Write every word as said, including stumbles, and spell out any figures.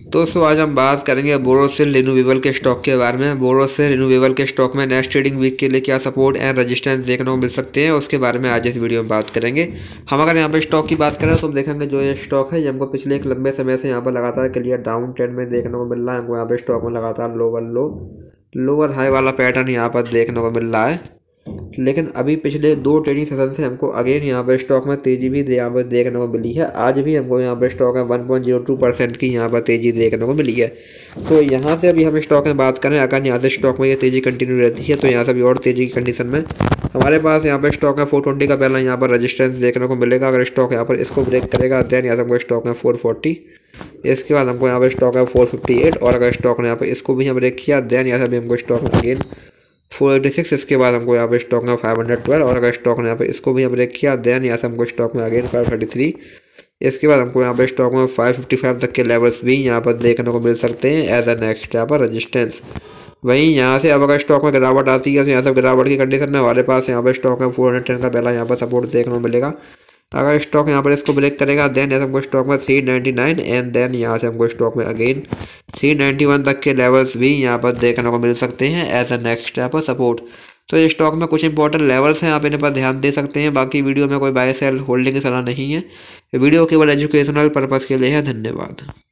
दोस्तों आज हम बात करेंगे बोरोसिल रिन्यूएबल के स्टॉक के बारे में। बोरोसिल रिन्यूएबल के स्टॉक में नेक्स्ट ट्रेडिंग वीक के लिए क्या सपोर्ट एंड रेजिस्टेंस देखने को मिल सकते हैं, उसके बारे में आज इस वीडियो में बात करेंगे। हम अगर यहाँ पे स्टॉक की बात करें तो हम देखेंगे जो ये स्टॉक है ये हमको पिछले एक लंबे समय से यहाँ पर लगातार क्लियर डाउन ट्रेंड में देखने को मिल रहा है। हमको यहाँ पे स्टॉक में लगातार लोअर लो लोअर हाई वाला पैटर्न यहाँ पर देखने को मिल रहा है, लेकिन अभी पिछले दो ट्रेडिंग सेशन से हमको अगेन यहाँ पर स्टॉक में तेज़ी भी यहाँ पर देखने को मिली है। आज भी हमको यहाँ पर स्टॉक में one point zero two percent की यहाँ पर तेज़ी देखने को मिली है। तो यहाँ से अभी हम स्टॉक में बात करें, अगर यहाँ से स्टॉक में ये तेज़ी कंटिन्यू रहती है तो यहाँ से अभी और तेज़ी की कंडीशन में हमारे पास यहाँ पर स्टॉक में फोर ट्वेंटी का पहला यहाँ पर रजिस्टेंस देखने को मिलेगा। अगर स्टॉक यहाँ पर इसको ब्रेक करेगा देन यहाँ से हमको स्टॉक में फोर फोर्टी, इसके बाद हमको यहाँ पर स्टॉक में फोर फिफ्टी एट, और अगर स्टॉक ने यहाँ पर इसको भी यहाँ ब्रेक किया देन यहाँ से अभी हमको स्टॉक में अगेन फोर एटी सिक्स, इसके बाद हमको यहाँ पे स्टॉक में फाइव हंड्रेड ट्वेल्व, और अगर स्टॉक ने यहाँ पे इसको भी ब्रेक किया देन यहाँ से हमको स्टॉक में अगेन फाइव थर्टी थ्री, इसके बाद हमको यहाँ पे स्टॉक में फाइव फिफ्टी फाइव तक के लेवल्स भी यहाँ पर देखने को मिल सकते हैं एज अ नेक्स्ट यहाँ पर रजिस्टेंस। वहीं यहाँ से अब अगर स्टॉक में गिरावट आती है तो यहाँ से गिरावट की कंडीशन में हमारे पास यहाँ पर स्टॉक में फोर हंड्रेड टेन का पहला यहाँ पर सपोर्ट देखने को मिलेगा। अगर स्टॉक यहाँ पर इसको ब्रेक करेगा देन यहाँ से हमको स्टॉक में three ninety nine and then यहाँ से हमको स्टॉक में अगेन थ्री नाइन्टी वन तक के लेवल्स भी यहाँ पर देखने को मिल सकते हैं एज अ नेक्स्ट यहाँ पर सपोर्ट। तो ये स्टॉक में कुछ इंपॉर्टेंट लेवल्स हैं, आप इन्हें पर ध्यान दे सकते हैं। बाकी वीडियो में कोई बाय सेल होल्डिंग की सलाह नहीं है, वीडियो केवल एजुकेशनल पर्पज़ के लिए है। धन्यवाद।